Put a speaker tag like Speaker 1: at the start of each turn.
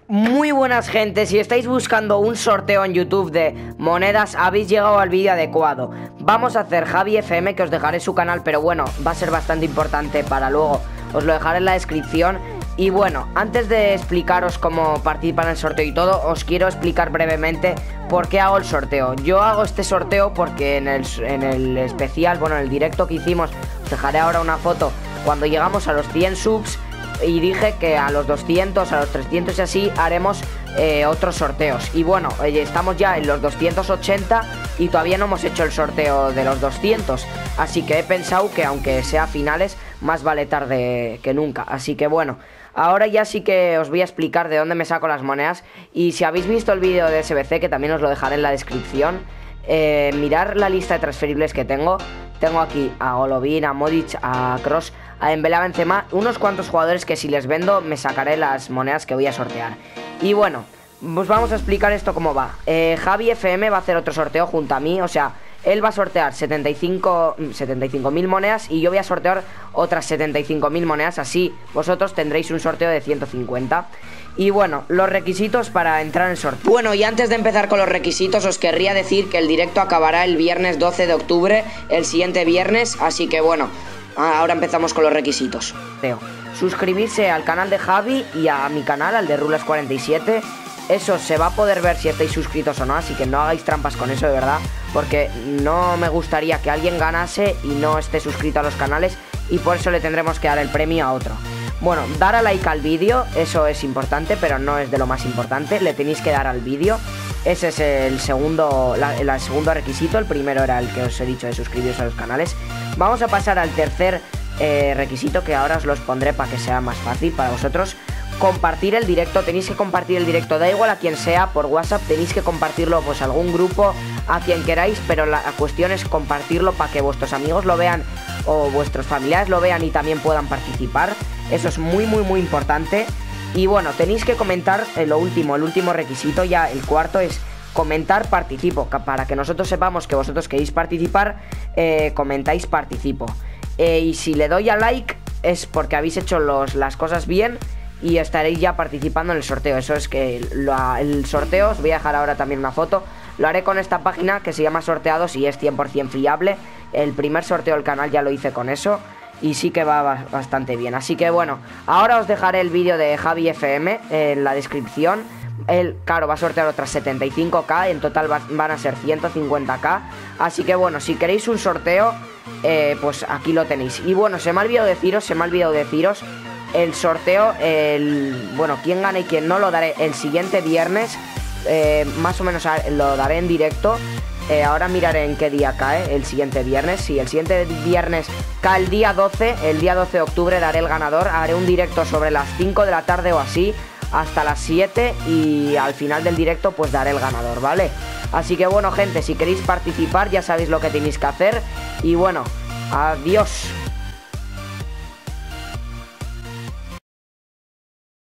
Speaker 1: Muy buenas gente, si estáis buscando un sorteo en YouTube de monedas, habéis llegado al vídeo adecuado. Vamos a hacer Javi FM, que os dejaré su canal, pero bueno, va a ser bastante importante para luego. Os lo dejaré en la descripción. Y bueno, antes de explicaros cómo participar en el sorteo y todo, os quiero explicar brevemente por qué hago el sorteo. Yo hago este sorteo porque en el especial, bueno, en el directo que hicimos, os dejaré ahora una foto, cuando llegamos a los 100 subs, y dije que a los 200, a los 300 y así haremos otros sorteos. Y bueno, estamos ya en los 280 y todavía no hemos hecho el sorteo de los 200. Así que he pensado que aunque sea finales, más vale tarde que nunca. Así que bueno, ahora ya sí que os voy a explicar de dónde me saco las monedas. Y si habéis visto el vídeo de SBC, que también os lo dejaré en la descripción, mirar la lista de transferibles que tengo. Tengo aquí a Golovin, a Modric, a Kroos, a Dembélé, a Benzema, unos cuantos jugadores que si les vendo me sacaré las monedas que voy a sortear. Y bueno, pues vamos a explicar esto cómo va. Javi FM va a hacer otro sorteo junto a mí, o sea, él va a sortear 75.000 monedas y yo voy a sortear otras 75.000 monedas, así vosotros tendréis un sorteo de 150. Y bueno, los requisitos para entrar en el sorteo. Bueno, y antes de empezar con los requisitos, os querría decir que el directo acabará el viernes 12 de octubre, el siguiente viernes, así que bueno, ahora empezamos con los requisitos. Suscribirse al canal de Javi y a mi canal, al de Rulas47. Eso se va a poder ver si estáis suscritos o no, así que no hagáis trampas con eso, de verdad, porque no me gustaría que alguien ganase y no esté suscrito a los canales, y por eso le tendremos que dar el premio a otro. Bueno, dar a like al vídeo, eso es importante, pero no es de lo más importante. Le tenéis que dar al vídeo. Ese es el segundo requisito. El primero era el que os he dicho de suscribiros a los canales. Vamos a pasar al tercer requisito, que ahora os los pondré para que sea más fácil para vosotros. Compartir el directo, tenéis que compartir el directo, da igual a quien sea, por WhatsApp, tenéis que compartirlo pues a algún grupo, a quien queráis, pero la cuestión es compartirlo para que vuestros amigos lo vean o vuestros familiares lo vean y también puedan participar. Eso es muy importante. Y bueno, tenéis que comentar el último requisito, ya el cuarto, es comentar participo, para que nosotros sepamos que vosotros queréis participar. Comentáis participo, y si le doy a like es porque habéis hecho las cosas bien y estaréis ya participando en el sorteo. Eso es que el sorteo, os voy a dejar ahora también una foto, lo haré con esta página que se llama Sorteados y es 100% fiable. El primer sorteo del canal ya lo hice con eso y sí que va bastante bien. Así que bueno, ahora os dejaré el vídeo de Javi FM en la descripción. Él, claro, va a sortear otras 75k, en total van a ser 150k. Así que bueno, si queréis un sorteo, pues aquí lo tenéis. Y bueno, se me ha olvidado deciros el sorteo, bueno, quién gana y quién no lo daré el siguiente viernes. Más o menos lo daré en directo. Ahora miraré en qué día cae el siguiente viernes. Si el siguiente viernes cae el día 12 de octubre daré el ganador. Haré un directo sobre las 5 de la tarde o así, hasta las 7, y al final del directo pues daré el ganador, ¿vale? Así que bueno gente, si queréis participar ya sabéis lo que tenéis que hacer. Y bueno, adiós.